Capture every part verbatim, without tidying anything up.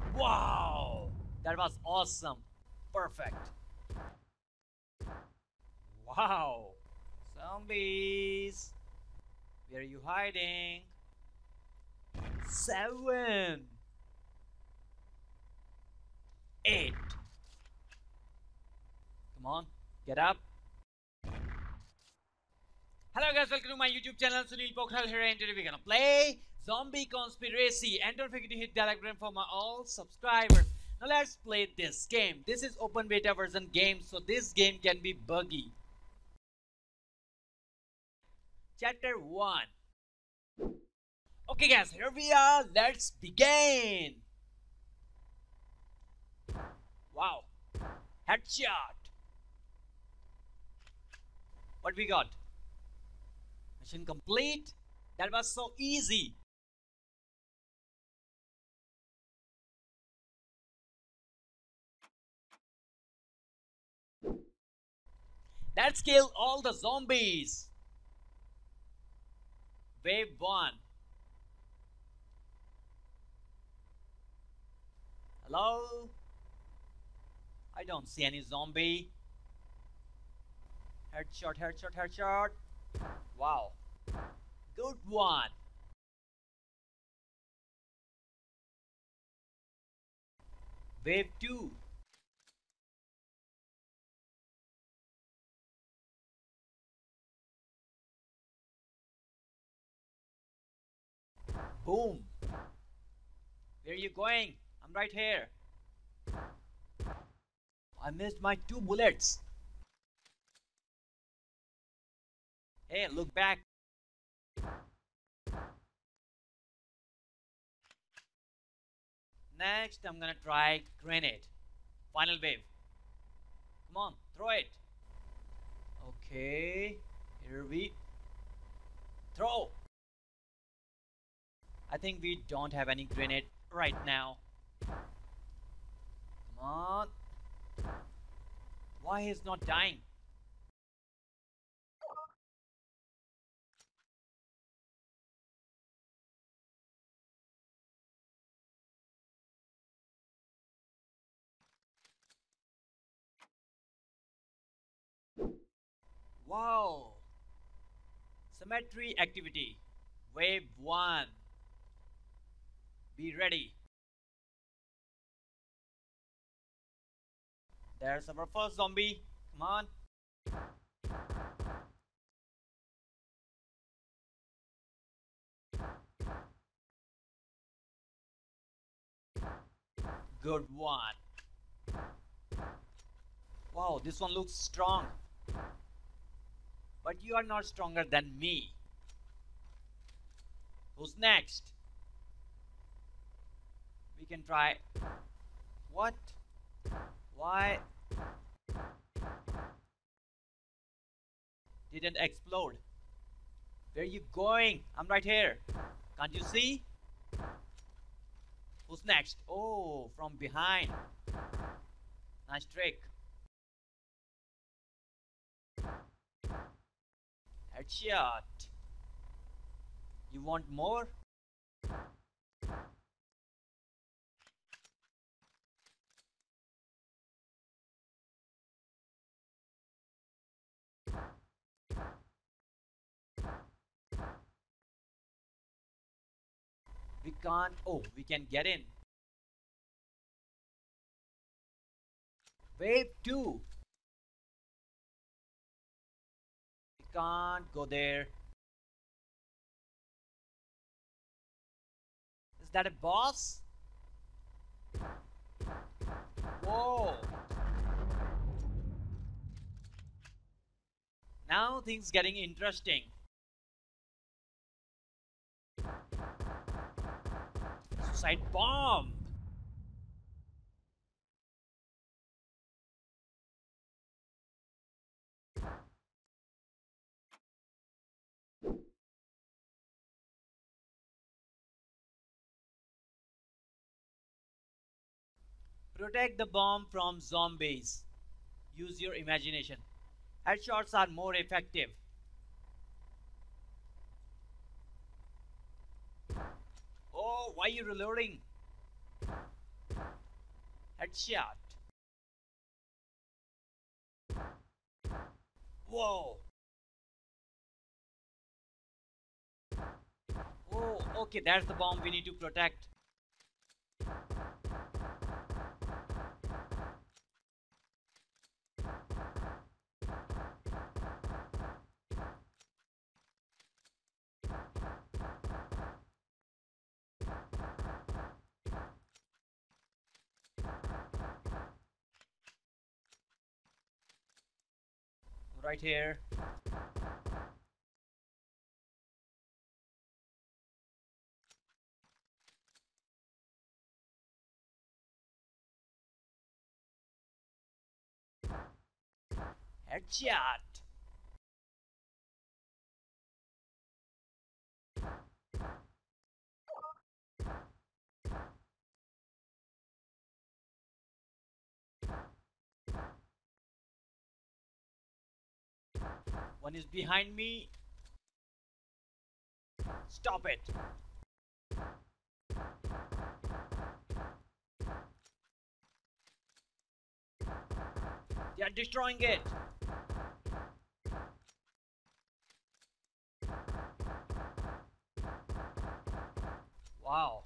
Wow! That was awesome. Perfect. Wow! Zombies! Where are you hiding? Seven! Eight! Come on, get up. Hello guys, welcome to my YouTube channel. Sunil Pokhral here, and today we're gonna play Zombie Conspiracy. And don't forget to hit that like button for my all subscribers. Now let's play this game. This is open beta version game, so this game can be buggy. Chapter one. Okay guys, here we are. Let's begin. Wow. Headshot. What we got? Mission complete. That was so easy. Let's kill all the zombies. Wave one. Hello? I don't see any zombie. Headshot, headshot, headshot. Wow. Good one. Wave two. Boom. Where are you going? I'm right here. I missed my two bullets. Hey, look back. Next, I'm gonna try grenade. Final wave. Come on, throw it. Okay, here we throw. I think we don't have any grenade right now. Come on. Why he's not dying? Wow. Symmetry activity. Wave one. Be ready. There's our first zombie. Come on. Good one. Wow, this one looks strong. But you are not stronger than me. Who's next? We can try. What? Why? Didn't explode. Where are you going? I'm right here. Can't you see? Who's next? Oh, from behind. Nice trick. Headshot. You want more? We can't. Oh, we can get in. Wave two. We can't go there. Is that a boss? Whoa. Now things getting interesting. Suicide bomb. Protect the bomb from zombies. Use your imagination. Headshots are more effective. Oh, why are you reloading? Headshot. Whoa. Oh, okay, that's the bomb we need to protect. Right here. Headshot. One is behind me. Stop it. They are destroying it. Wow.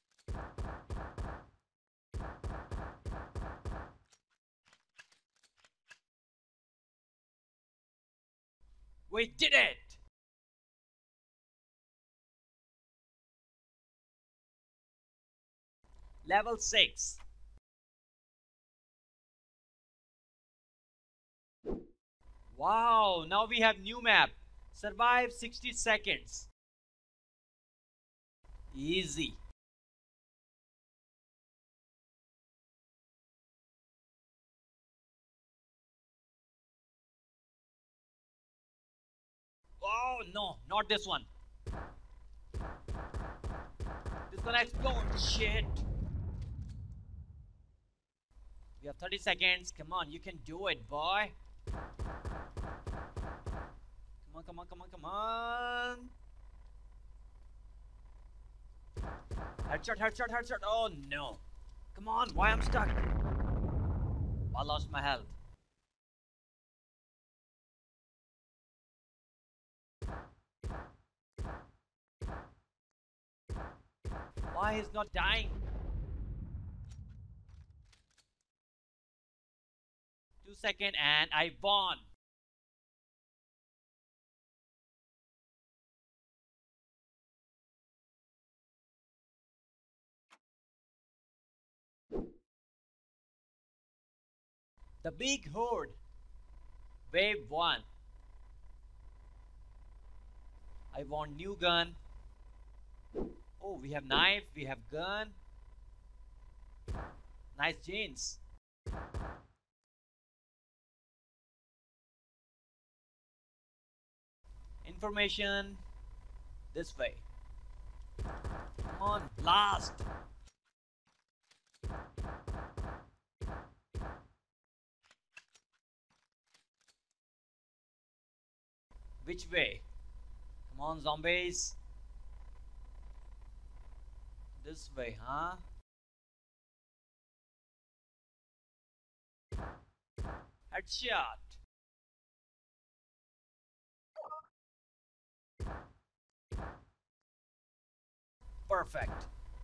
We did it! Level six. Wow, now we have new map. Survive sixty seconds. Easy. Oh no, not this one. This gonna explode. Shit. We have thirty seconds. Come on, you can do it, boy. Come on, come on, come on, come on. Headshot, headshot, headshot. Oh no. Come on, why I'm stuck? I lost my health. Why he's not dying? Two seconds and I won. The big horde. Wave one. I want new gun. Oh, we have knife, we have gun. Nice jeans. Information this way. Come on, blast. Which way? Come on, zombies. This way, huh? Headshot. Perfect.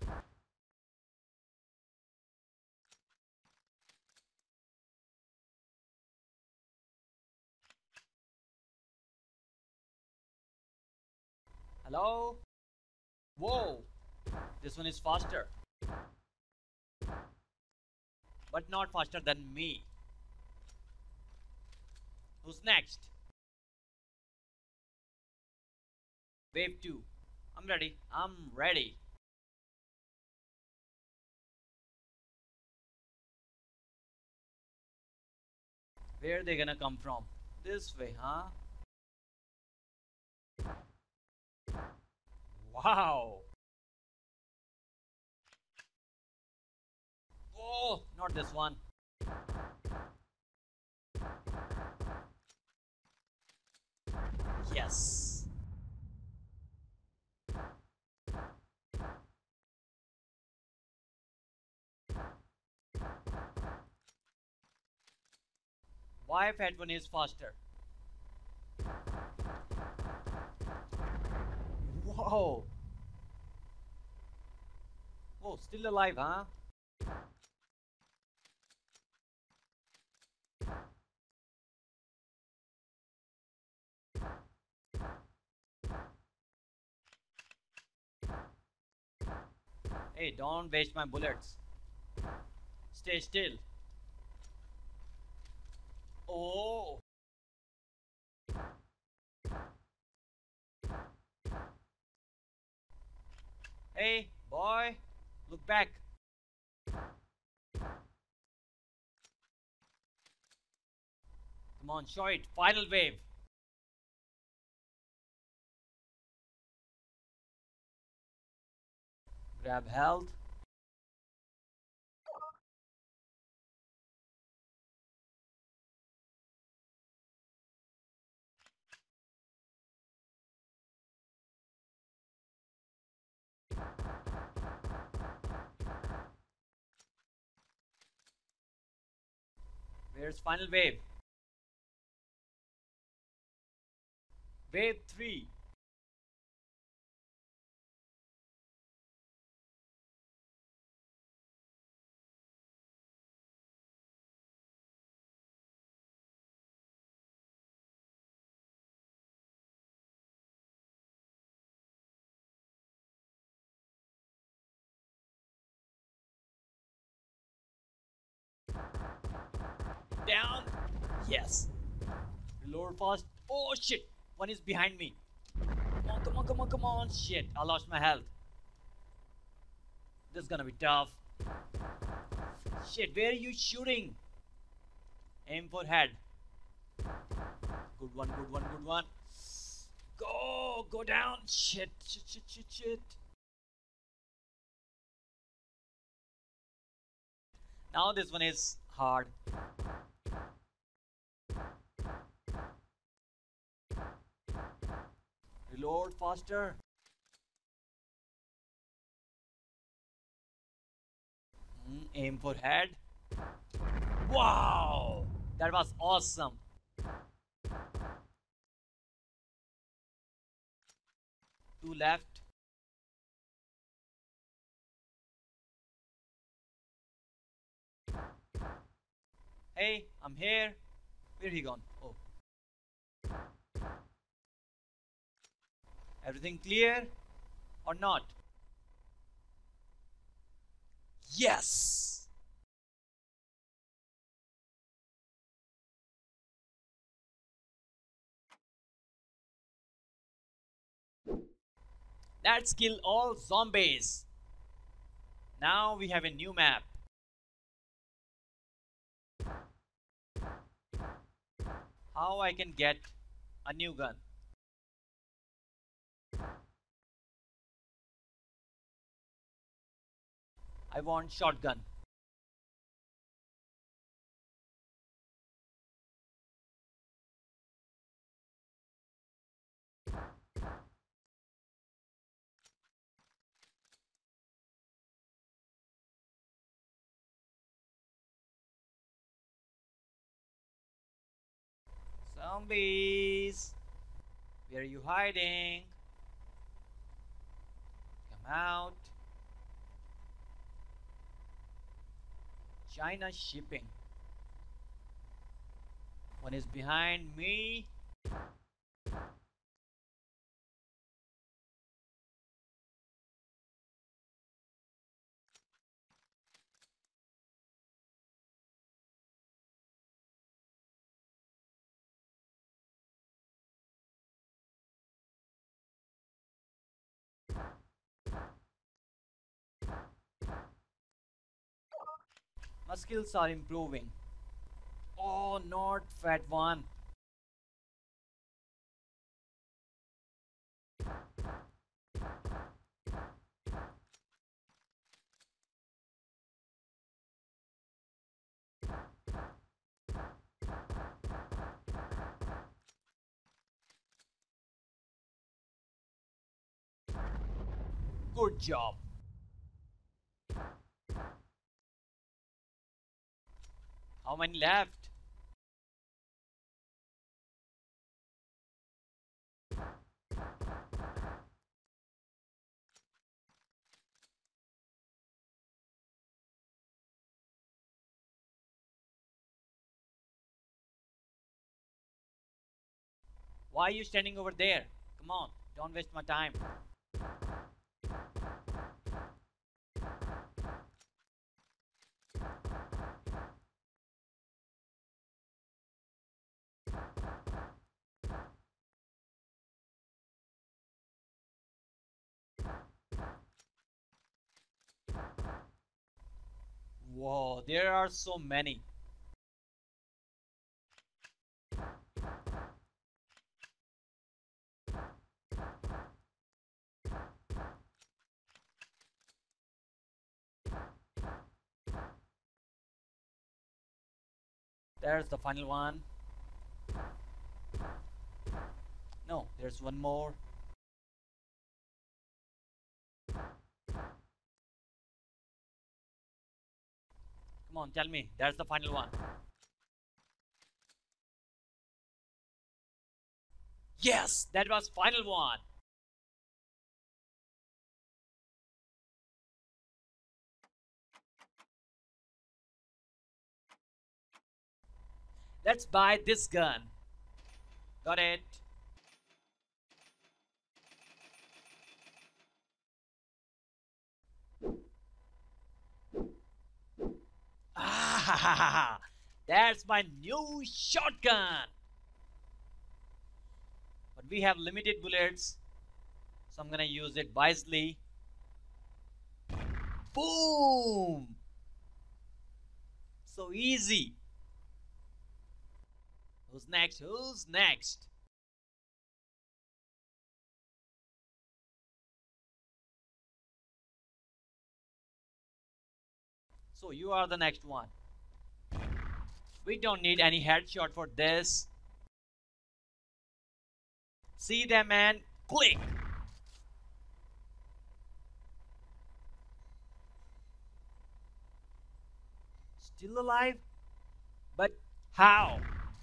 Hello? Whoa! This one is faster. But not faster than me. Who's next? Wave two. I'm ready. I'm ready. Where are they gonna come from? This way, huh? Wow! Oh, not this one. Yes. Why Fat One is faster? Whoa! Whoa, still alive, huh? Hey, don't waste my bullets. Stay still. Oh! Hey, boy, look back. Come on, show it. Final wave. Grab health. Where's final wave? Wave three. Down. Yes. Reload fast. Oh shit. One is behind me. Come on, come on, come on, come on. Shit. I lost my health. This is gonna be tough. Shit, where are you shooting? Aim for head. Good one, good one, good one. Go, go down. Shit, shit, shit, shit, shit. Now this one is hard. Reload faster. Mm, aim for head. Wow! That was awesome. Two left. Hey, I'm here. Where he gone? Oh. Everything clear or not? Yes! Let's kill all zombies. Now we have a new map. How I can get a new gun? I want shotgun. Zombies! Where are you hiding? Come out. China shipping. One is behind me. My skills are improving. Oh, not Fat One. Good job. How many left? Why are you standing over there? Come on, don't waste my time. Whoa, there are so many. There's the final one. No, there's one more. Come on, tell me. That's the final one. Yes, that was final one. Let's buy this gun. Got it. Ah, that's my new shotgun. But we have limited bullets, so I'm gonna use it wisely. Boom! So easy. Who's next? Who's next? So you are the next one. We don't need any headshot for this. See them and click. Still alive? But how?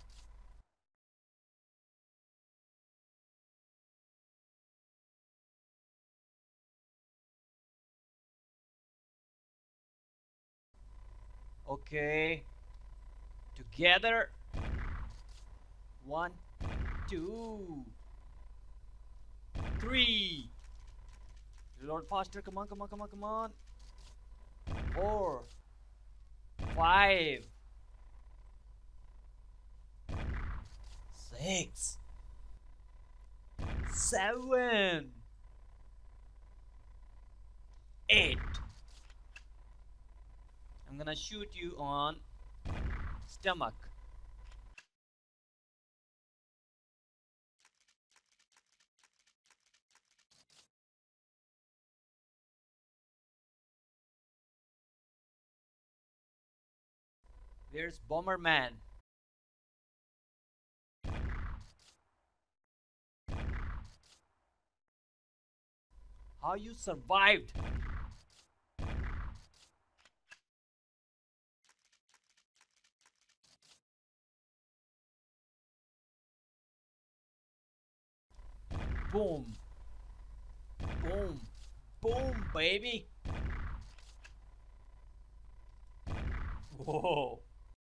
Okay. Together. One, two, three. Reload faster. Come on, come on, come on, come on. Four, five, six, seven, eight. I'm gonna shoot you on stomach. Where's Bomberman? How you survived? Boom. Boom. Boom, baby. Whoa.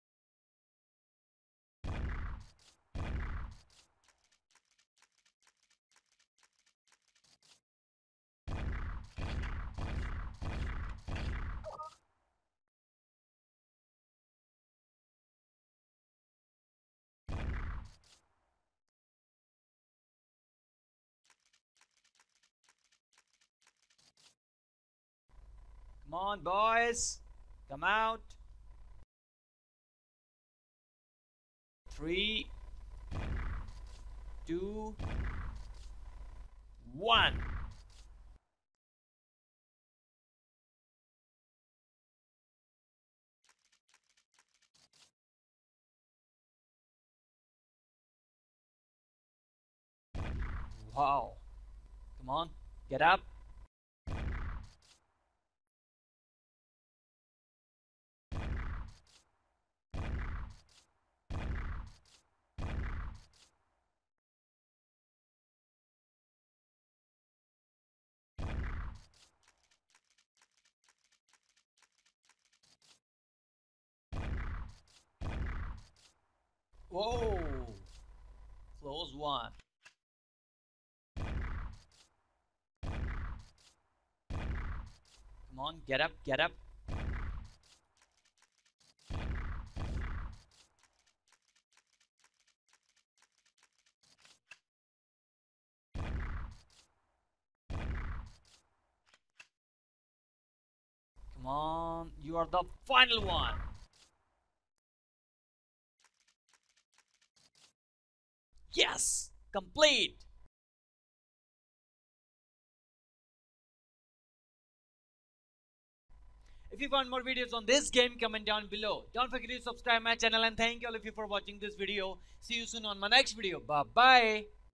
Come on, boys. Come out. Three, two, one. Wow. Come on, get up. Whoa. Close one. on, get up, get up. Come on, you are the final one. Yes, complete. If you want more videos on this game, comment down below. Don't forget to subscribe my channel, and thank you all of you for watching this video. See you soon on my next video. Bye bye.